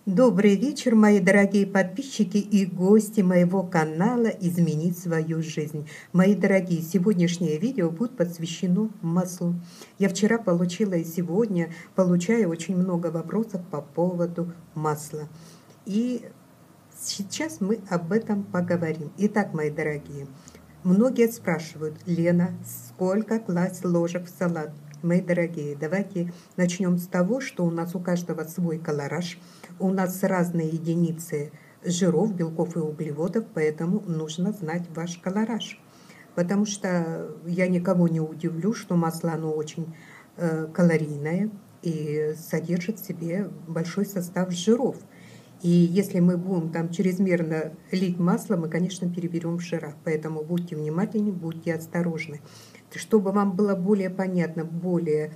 Добрый вечер, мои дорогие подписчики и гости моего канала «Изменить свою жизнь». Мои дорогие, сегодняшнее видео будет посвящено маслу. Я вчера получила и сегодня получаю очень много вопросов по поводу масла. И сейчас мы об этом поговорим. Итак, мои дорогие, многие спрашивают: Лена, сколько класть ложек в салат? Мои дорогие, давайте начнем с того, что у нас у каждого свой колораж, у нас разные единицы жиров, белков и углеводов, поэтому нужно знать ваш колораж. Потому что я никого не удивлю, что масло, оно очень калорийное и содержит в себе большой состав жиров. И если мы будем там чрезмерно лить масло, мы, конечно, переберем в жирах. Поэтому будьте внимательны, будьте осторожны. Чтобы вам было более понятно, более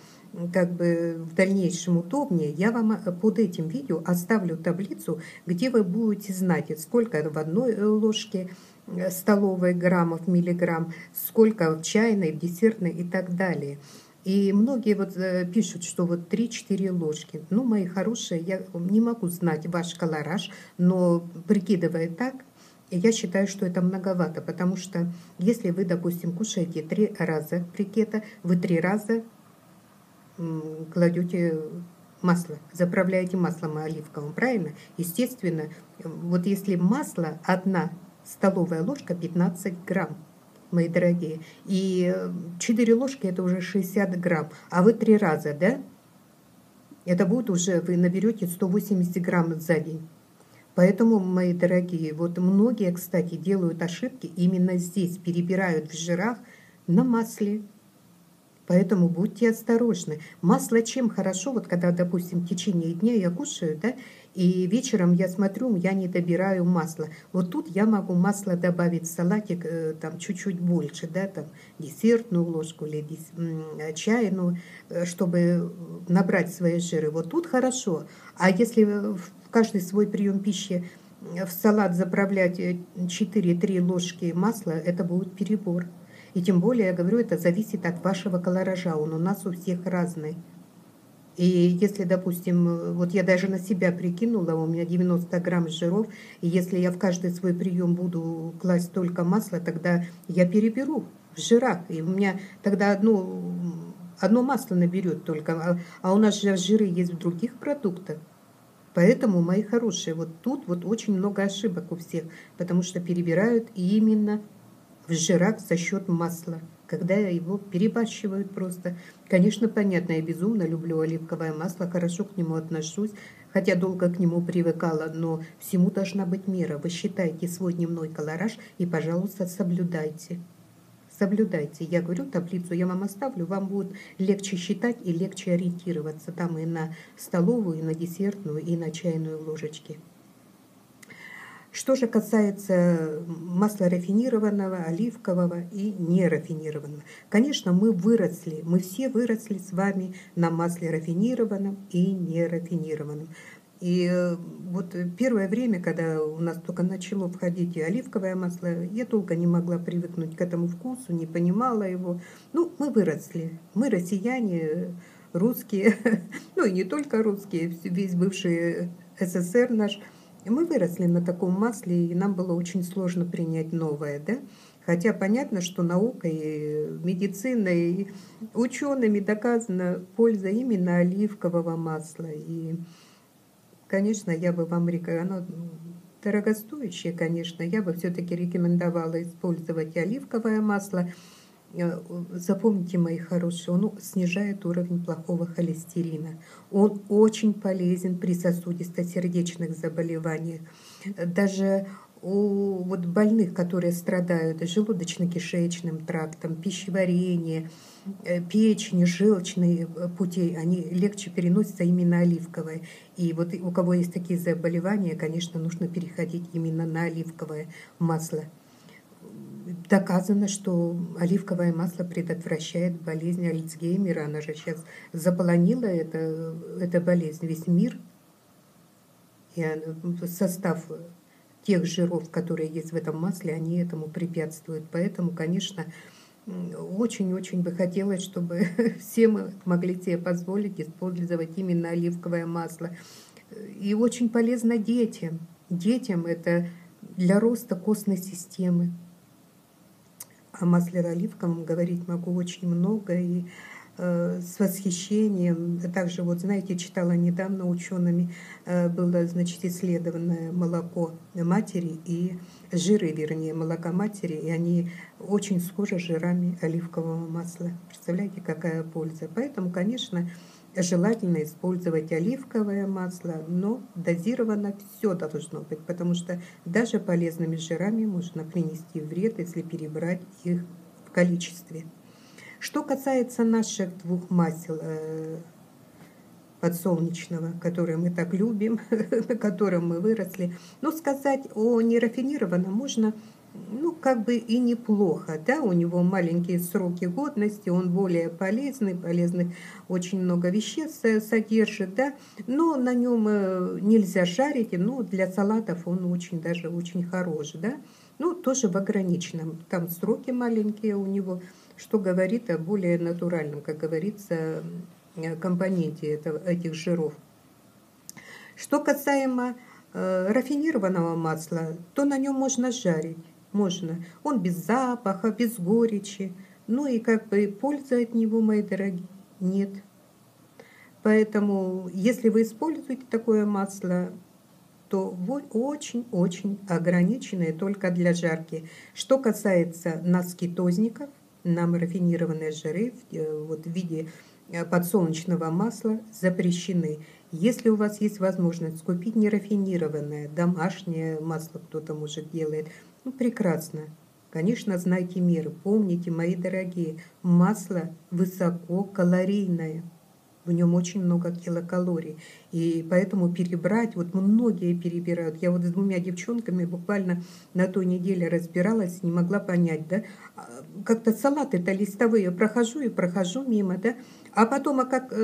в дальнейшем удобнее, я вам под этим видео оставлю таблицу, где вы будете знать, сколько в одной ложке столовой граммов, миллиграмм, сколько в чайной, в десертной и так далее. И многие пишут, что 3-4 ложки. Ну, мои хорошие, я не могу знать ваш колораж, но прикидывая так, я считаю, что это многовато, потому что если вы, допустим, кушаете 3 раза брикета, вы 3 раза кладете масло, заправляете маслом оливковым, правильно? Естественно, если масло, 1 столовая ложка 15 грамм. Мои дорогие, и 4 ложки это уже 60 грамм, а вы 3 раза, да? Это будет уже, вы наберете 180 грамм за день. Поэтому, мои дорогие, многие, кстати, делают ошибки именно здесь, перебирают в жирах на масле. Поэтому будьте осторожны. Масло чем хорошо, когда, допустим, в течение дня я кушаю, да, и вечером я смотрю, я не добираю масло. Тут я могу масло добавить в салатик там чуть-чуть больше, да, там десертную ложку или чайную, чтобы набрать свои жиры. Тут хорошо. А если в каждый свой прием пищи в салат заправлять 4-3 ложки масла, это будет перебор. И тем более, я говорю, это зависит от вашего колоража, он у нас у всех разный. И если, допустим, я даже на себя прикинула, у меня 90 грамм жиров, и если я в каждый свой прием буду класть только масло, тогда я переберу в жирах, и у меня тогда одно масло наберет только, а у нас же жиры есть в других продуктах. Поэтому, мои хорошие, тут очень много ошибок у всех, потому что перебирают именно в жирах за счет масла, когда его перебарщивают просто. Конечно, понятно, я безумно люблю оливковое масло, хорошо к нему отношусь, хотя долго к нему привыкала, но всему должна быть мера. Вы считайте свой дневной колораж и, пожалуйста, соблюдайте. Соблюдайте. Я говорю, таблицу я вам оставлю, вам будет легче считать и легче ориентироваться там и на столовую, и на десертную, и на чайную ложечки. Что же касается масла рафинированного, оливкового и нерафинированного. Конечно, мы все выросли с вами на масле рафинированном и нерафинированном. И первое время, когда у нас только начало входить и оливковое масло, я долго не могла привыкнуть к этому вкусу, не понимала его. Мы выросли, мы россияне, русские, и не только русские, весь бывший СССР наш. Мы выросли на таком масле, и нам было очень сложно принять новое, да? Хотя понятно, что наукой, медициной, учеными доказана польза именно оливкового масла. И, конечно, я бы вам рекомендовала, оно дорогостоящее, конечно, я бы все-таки рекомендовала использовать оливковое масло. Запомните, мои хорошие, он снижает уровень плохого холестерина. Он очень полезен при сосудисто-сердечных заболеваниях. Даже у больных, которые страдают желудочно-кишечным трактом, пищеварением, печени, желчные путей, они легче переносятся именно оливковое. И у кого есть такие заболевания, конечно, нужно переходить именно на оливковое масло. Доказано, что оливковое масло предотвращает болезнь Альцгеймера. Она же сейчас заполонила эта болезнь весь мир. И состав тех жиров, которые есть в этом масле, они этому препятствуют. Поэтому, конечно, очень-очень бы хотелось, чтобы все мы могли себе позволить использовать именно оливковое масло. И очень полезно детям. Детям это для роста костной системы. О масле оливковом говорить могу очень много и с восхищением. Также, вот знаете, читала недавно учеными, было, значит, исследовано молоко матери и жиры, вернее, молока матери, и они очень схожи с жирами оливкового масла. Представляете, какая польза? Поэтому, конечно, желательно использовать оливковое масло, но дозировано все должно быть, потому что даже полезными жирами можно принести вред, если перебрать их в количестве. Что касается наших двух масел подсолнечного, которые мы так любим, на котором мы выросли, но сказать о нерафинированном можно, ну, как бы и неплохо, да, у него маленькие сроки годности, он более полезный, полезных очень много веществ содержит, да, но на нем нельзя жарить, но для салатов он очень, даже очень хорош, да, ну, тоже в ограниченном, там сроки маленькие у него, что говорит о более натуральном, как говорится, компоненте этих жиров. Что касаемо рафинированного масла, то на нем можно жарить. Можно. Он без запаха, без горечи. Ну и как бы пользы от него, мои дорогие, нет. Поэтому, если вы используете такое масло, то вы очень-очень ограниченные только для жарки. Что касается нас, кетозников, нам рафинированные жиры вот в виде подсолнечного масла запрещены. Если у вас есть возможность купить нерафинированное, домашнее масло, кто-то может делает, ну прекрасно. Конечно, знайте меры. Помните, мои дорогие, масло высококалорийное. В нем очень много килокалорий. И поэтому перебрать, вот многие перебирают. Я вот с двумя девчонками буквально на той неделе разбиралась, не могла понять, да. Как-то салаты-то листовые прохожу и прохожу мимо, да. А потом,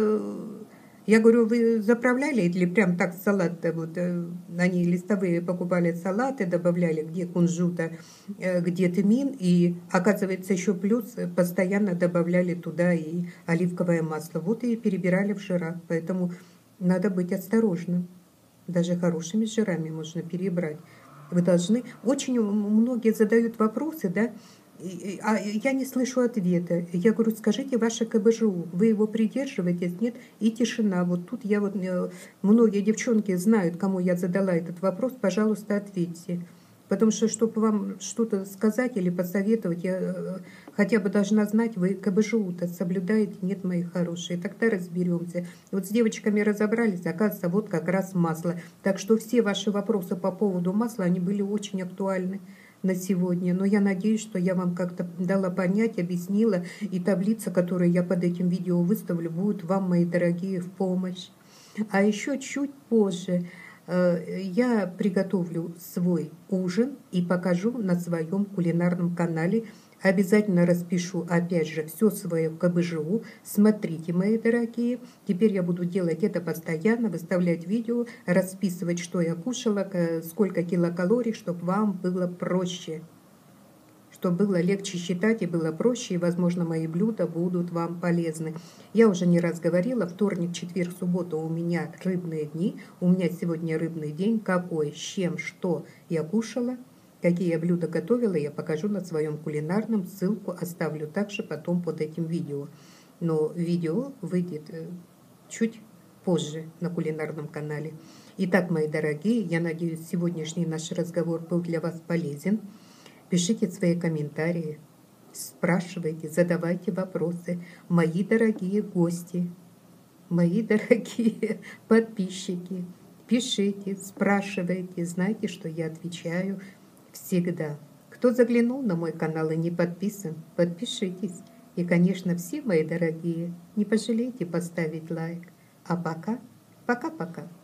я говорю, вы заправляли или прям так салат-то? Вот они листовые покупали салаты, добавляли где кунжута, где тмин, и оказывается еще плюс постоянно добавляли туда и оливковое масло. Вот и перебирали в жирах, поэтому надо быть осторожным. Даже хорошими жирами можно перебрать. Вы должны... Очень многие задают вопросы, да, а я не слышу ответа. Я говорю, скажите ваше КБЖУ, вы его придерживаетесь, нет? И тишина. Вот тут я вот, многие девчонки знают, кому я задала этот вопрос, пожалуйста, ответьте. Потому что, чтобы вам что-то сказать или посоветовать, я хотя бы должна знать, вы КБЖУ-то соблюдаете, нет, мои хорошие. Тогда разберемся. Вот с девочками разобрались, оказывается, вот как раз масло. Так что все ваши вопросы по поводу масла, они были очень актуальны на сегодня. Но я надеюсь, что я вам как-то дала понять, объяснила. И таблица, которую я под этим видео выставлю, будет вам, мои дорогие, в помощь. А еще чуть позже я приготовлю свой ужин и покажу на своем кулинарном канале. Обязательно распишу, опять же, все свое КБЖУ. Смотрите, мои дорогие. Теперь я буду делать это постоянно, выставлять видео, расписывать, что я кушала, сколько килокалорий, чтобы вам было проще. Чтобы было легче считать и было проще, и, возможно, мои блюда будут вам полезны. Я уже не раз говорила, вторник, четверг, суббота у меня рыбные дни. У меня сегодня рыбный день. Какой, с чем, что я кушала, какие я блюда готовила, я покажу на своем кулинарном. Ссылку оставлю также потом под этим видео. Но видео выйдет чуть позже на кулинарном канале. Итак, мои дорогие, я надеюсь, сегодняшний наш разговор был для вас полезен. Пишите свои комментарии, спрашивайте, задавайте вопросы. Мои дорогие гости, мои дорогие подписчики, пишите, спрашивайте. Знайте, что я отвечаю всегда. Кто заглянул на мой канал и не подписан, подпишитесь. И, конечно, все мои дорогие, не пожалейте поставить лайк. А пока, пока-пока.